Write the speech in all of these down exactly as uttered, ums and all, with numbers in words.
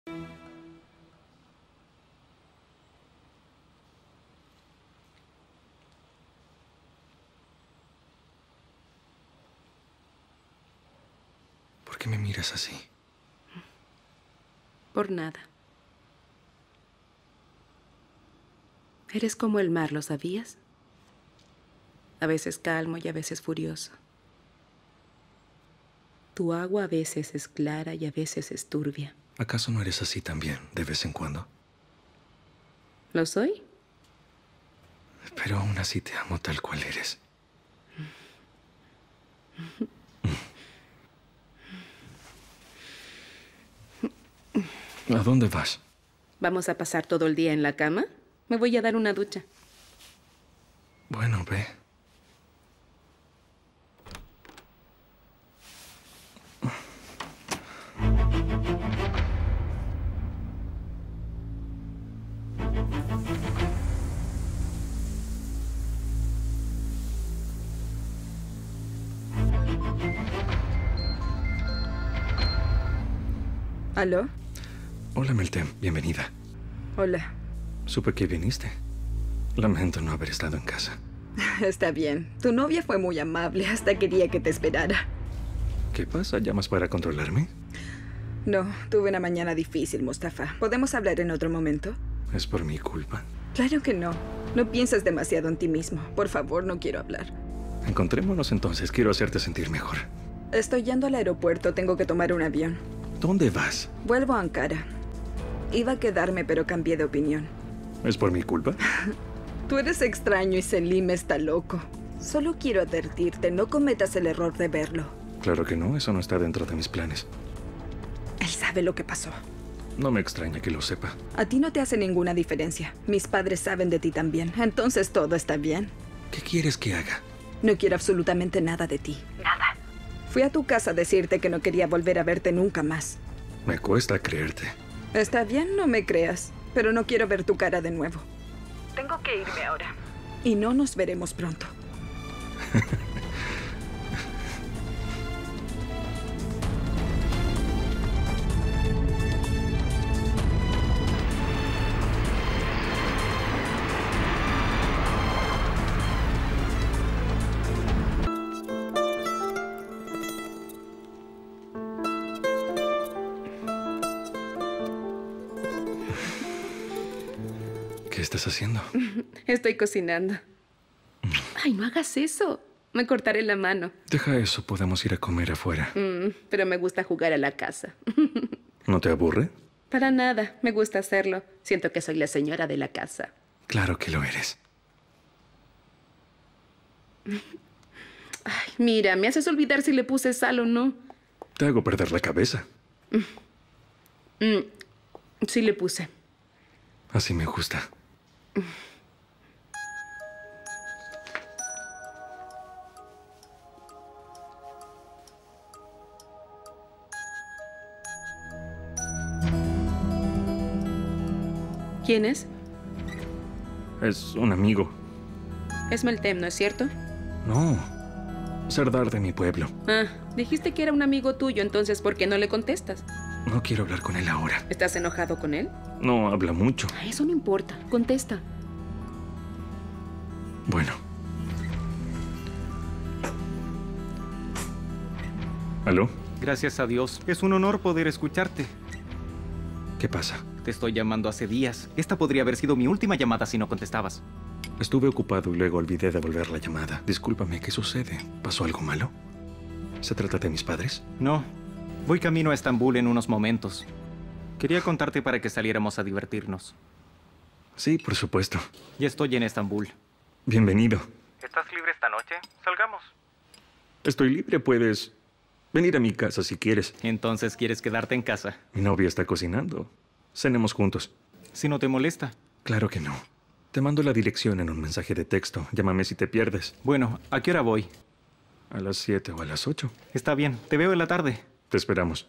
¿Por qué me miras así? Por nada. Eres como el mar, ¿lo sabías? A veces calmo y a veces furioso. Tu agua a veces es clara y a veces es turbia. ¿Acaso no eres así también, de vez en cuando? ¿Lo soy? Pero aún así te amo tal cual eres. ¿A dónde vas? ¿Vamos a pasar todo el día en la cama? Me voy a dar una ducha. Bueno, ve. ¿Aló? Hola, Meltem. Bienvenida. Hola. Supe que viniste. Lamento no haber estado en casa. Está bien. Tu novia fue muy amable. Hasta quería que te esperara. ¿Qué pasa? ¿Llamas para controlarme? No, tuve una mañana difícil, Mustafa. ¿Podemos hablar en otro momento? ¿Es por mi culpa? Claro que no. No pienses demasiado en ti mismo. Por favor, no quiero hablar. Encontrémonos entonces. Quiero hacerte sentir mejor. Estoy yendo al aeropuerto. Tengo que tomar un avión. ¿Dónde vas? Vuelvo a Ankara. Iba a quedarme, pero cambié de opinión. ¿Es por mi culpa? Tú eres extraño y Selim está loco. Solo quiero advertirte, no cometas el error de verlo. Claro que no, eso no está dentro de mis planes. Él sabe lo que pasó. No me extraña que lo sepa. A ti no te hace ninguna diferencia. Mis padres saben de ti también, entonces todo está bien. ¿Qué quieres que haga? No quiero absolutamente nada de ti. Nada. Fui a tu casa a decirte que no quería volver a verte nunca más. Me cuesta creerte. Está bien, no me creas, pero no quiero ver tu cara de nuevo. Tengo que irme ahora. Y no nos veremos pronto. ¿Qué estás haciendo? Estoy cocinando. Ay, no hagas eso. Me cortaré la mano. Deja eso, podemos ir a comer afuera. Mm, pero me gusta jugar a la casa. ¿No te aburre? Para nada, me gusta hacerlo. Siento que soy la señora de la casa. Claro que lo eres. Ay, mira, me haces olvidar si le puse sal o no. Te hago perder la cabeza. Mm, sí le puse. Así me gusta. ¿Quién es? Es un amigo. Es Meltem, ¿no es cierto? No. Serdar de mi pueblo. Ah, dijiste que era un amigo tuyo, entonces ¿por qué no le contestas? No quiero hablar con él ahora. ¿Estás enojado con él? No habla mucho. Ah, eso no importa. Contesta. Bueno. ¿Aló? Gracias a Dios. Es un honor poder escucharte. ¿Qué pasa? Te estoy llamando hace días. Esta podría haber sido mi última llamada si no contestabas. Estuve ocupado y luego olvidé devolver la llamada. Discúlpame, ¿qué sucede? ¿Pasó algo malo? ¿Se trata de mis padres? No. Voy camino a Estambul en unos momentos. Quería contarte para que saliéramos a divertirnos. Sí, por supuesto. Ya estoy en Estambul. Bienvenido. ¿Estás libre esta noche? Salgamos. Estoy libre, puedes venir a mi casa si quieres. Entonces, ¿quieres quedarte en casa? Mi novia está cocinando. Cenemos juntos. Si no te molesta. Claro que no. Te mando la dirección en un mensaje de texto. Llámame si te pierdes. Bueno, ¿a qué hora voy? A las siete o a las ocho. Está bien. Te veo en la tarde. Te esperamos.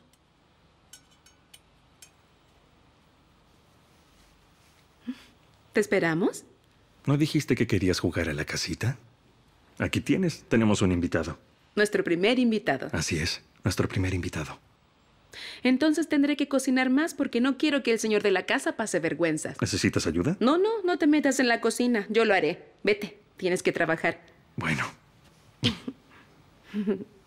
¿Te esperamos? ¿No dijiste que querías jugar a la casita? Aquí tienes. Tenemos un invitado. Nuestro primer invitado. Así es. Nuestro primer invitado. Entonces tendré que cocinar más porque no quiero que el señor de la casa pase vergüenzas. ¿Necesitas ayuda? No, no, no te metas en la cocina. Yo lo haré. Vete, tienes que trabajar. Bueno.